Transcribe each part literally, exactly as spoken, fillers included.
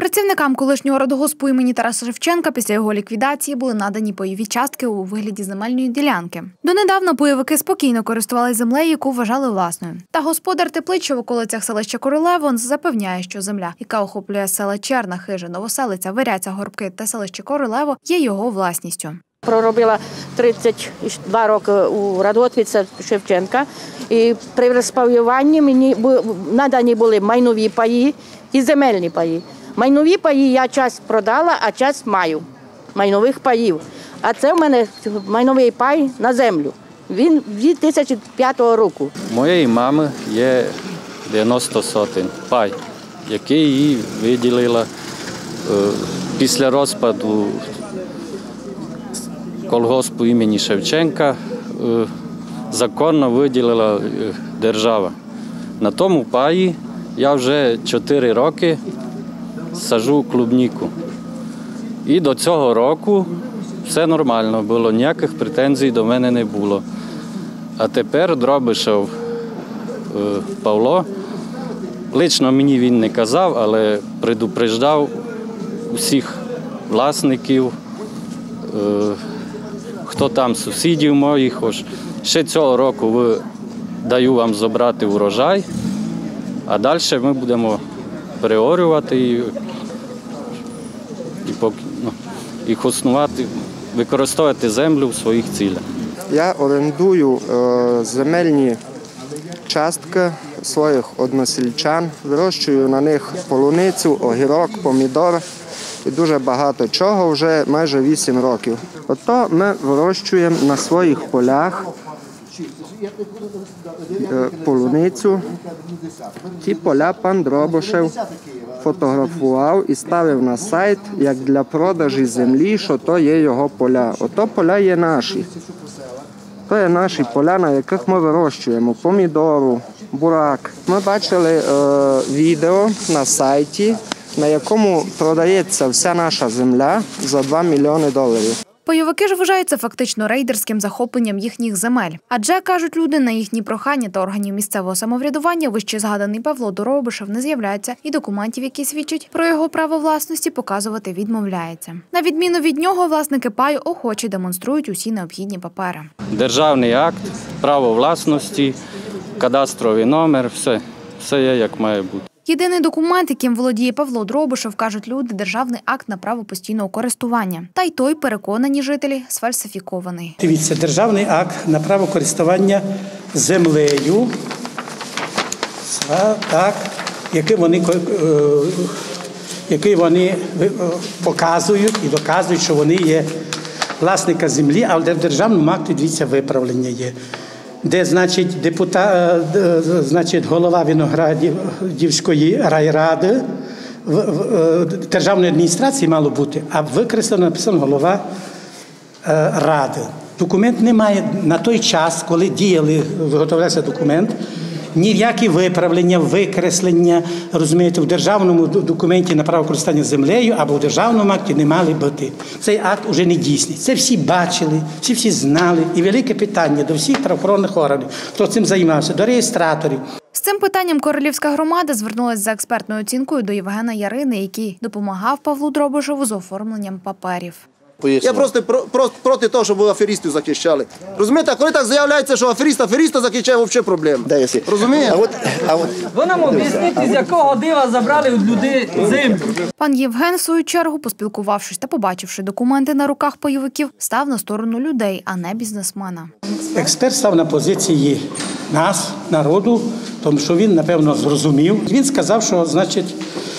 Працівникам колишнього радгоспу імені Тараса Шевченка після його ліквідації були надані пайові частки у вигляді земельної ділянки. Донедавна пайовики спокійно користувалися землею, яку вважали власною. Та господар теплиць, що в околицях селища Королево, запевняє, що земля, яка охоплює села Черна, Хижа, Новоселиця, Виряця, Горбки та селище Королево, є його власністю. Проробила тридцять два роки у радгоспі Шевченка. І при розпаюванні мені надані були майнові паї і земельні паї. Майнові паї я часть продала, а часть маю майнових паїв. А це в мене майновий пай на землю. Він дві тисячі п'ятого року. Моєї мами є дев'яносто сотень пай, який їй виділила після розпаду колгоспу імені Шевченка. Законно виділила держава. На тому паї я вже чотири роки саджу клубніку. І до цього року все нормально було, ніяких претензій до мене не було. А тепер Дробишев Павло, лично мені він не казав, але предупреждав усіх власників, хто там сусідів моїх, ще цього року ви, даю вам забрати урожай, а далі ми будемо переорювати і, і, ну, і хоснувати, використовувати землю в своїх цілях. Я орендую е, земельні частки своїх односельчан, вирощую на них полуницю, огірок, помідор і дуже багато чого вже майже вісім років. Ото ми вирощуємо на своїх полях полуницю. Ті поля пан Дробишев фотографував і ставив на сайт, як для продажі землі, що то є його поля. Ото поля є наші. То є наші поля, на яких ми вирощуємо помідору, бурак. Ми бачили е, відео на сайті, на якому продається вся наша земля за два мільйони доларів. Пайовики ж вважають це фактично рейдерським захопленням їхніх земель. Адже, кажуть люди, на їхні прохання та органів місцевого самоврядування вище згаданий Павло Дробишев не з'являється і документів, які свідчать про його право власності, показувати відмовляється. На відміну від нього, власники паю охоче демонструють усі необхідні папери. Державний акт, право власності, кадастровий номер, все, все є як має бути. Єдиний документ, яким володіє Павло Дробишев, кажуть люди, державний акт на право постійного користування. Та й той, переконані жителі, сфальсифікований. Дивіться, державний акт на право користування землею, так, який вони, який вони показують і доказують, що вони є власника землі, але в державному акті, дивіться, виправлення є. Де, значить, депутат, значить, голова Виноградівської райради, державної адміністрації мало бути, а викреслено написано голова ради. Документ не має на той час, коли діяли, виготовлявся документ, ніякі виправлення, викреслення, розумієте, в державному документі на право користування землею або в державному акті не мали бути. Цей акт вже не дійсний. Це всі бачили, всі всі знали. І велике питання до всіх правоохоронних органів, хто цим займався, до реєстраторів. З цим питанням Королівська громада звернулася за експертною оцінкою до Євгена Ярини, який допомагав Павлу Дробишеву з оформленням паперів. Я просто про, про, проти того, щоб аферистів захищали. Розумієте, а коли так заявляється, що аферист афериста захищає, взагалі проблема. Розумієте? А от, а от... Ви нам об'ясніть, з якого дива забрали від людей землю. Пан Євген, в свою чергу, поспілкувавшись та побачивши документи на руках пайовиків, став на сторону людей, а не бізнесмена. Експерт став на позиції нас, народу, тому що він, напевно, зрозумів. Він сказав, що, значить,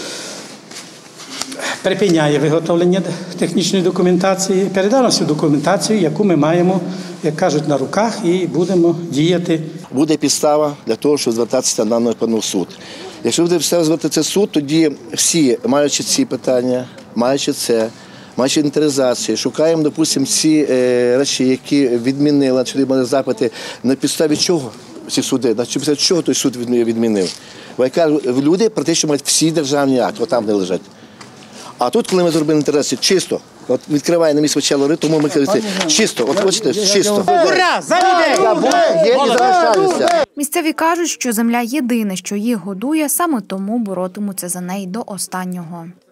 припиняє виготовлення технічної документації, передав нам всю документацію, яку ми маємо, як кажуть, на руках, і будемо діяти. Буде підстава для того, щоб звертатися на напевно в суд. Якщо буде підстава звертатися в суд, тоді всі, маючи ці питання, маючи це, маючи інвентаризацію, шукаємо, допустимо, ці е, речі, які відмінили, чи запити, на підставі чого ці суди, на підставі чого той суд відмінив. Бо я кажу, люди практично мають всі державні акти, отам не лежать. А тут, коли ми зробили інтереси, чисто, от відкриває на місце почало рити, тому ми кажемо, чисто, от бачите, чисто. Ура! За людей! Місцеві кажуть, що земля єдине, що їх годує, саме тому боротимуться за неї до останнього.